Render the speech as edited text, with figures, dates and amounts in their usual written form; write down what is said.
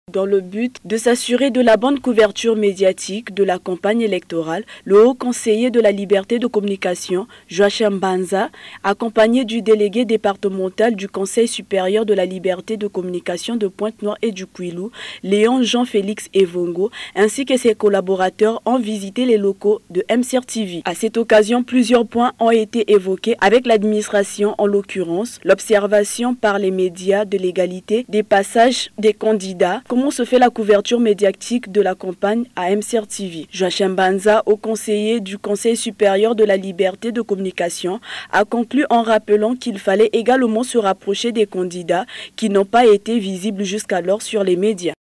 Dans le but de s'assurer de la bonne couverture médiatique de la campagne électorale, le haut conseiller de la liberté de communication, Joachim Banza, accompagné du délégué départemental du Conseil supérieur de la liberté de communication de Pointe-Noire et du Kouilou, Léon Jean-Félix Evongo, ainsi que ses collaborateurs ont visité les locaux de MCR TV. À cette occasion, plusieurs points ont été évoqués avec l'administration, en l'occurrence l'observation par les médias de l'égalité des passages des candidats. Comment se fait la couverture médiatique de la campagne à MCR TV? Joachim Banza, haut conseiller du Conseil supérieur de la liberté de communication, a conclu en rappelant qu'il fallait également se rapprocher des candidats qui n'ont pas été visibles jusqu'alors sur les médias.